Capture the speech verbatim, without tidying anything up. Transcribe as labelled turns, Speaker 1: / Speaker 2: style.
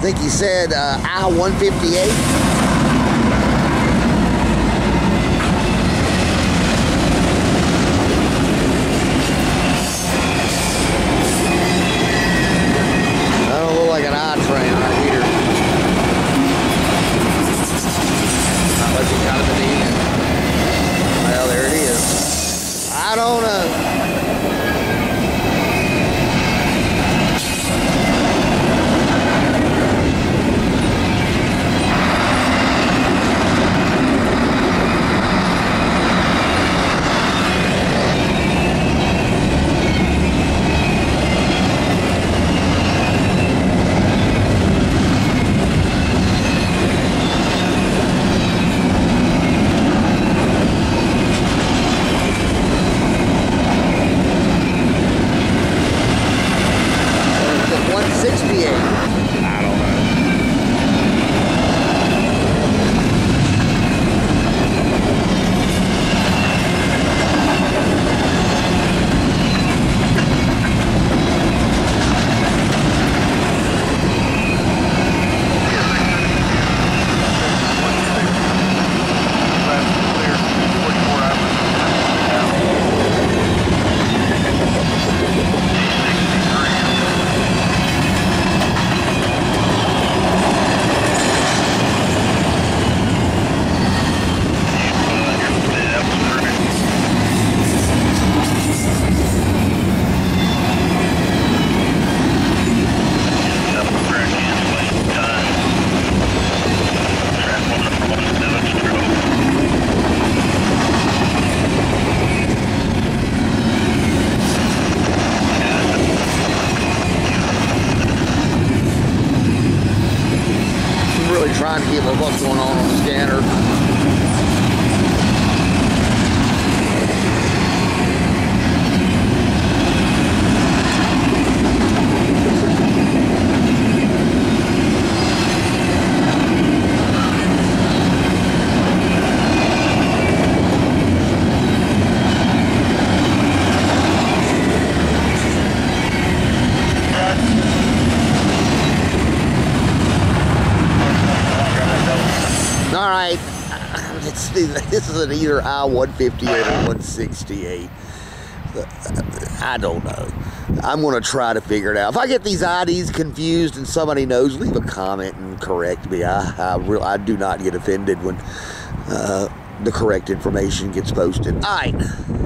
Speaker 1: think he said uh, I one fifty-eight. Like an I train right here. Not much you got to need. Well, there it is. I don't know. Trying to keep up what's going on on the scanner. All right, let's see. This is an either I one fifty-eight or one sixty-eight. I don't know. I'm going to try to figure it out. If I get these I Ds confused and somebody knows, leave a comment and correct me. I I, real, I do not get offended when uh, the correct information gets posted. All right.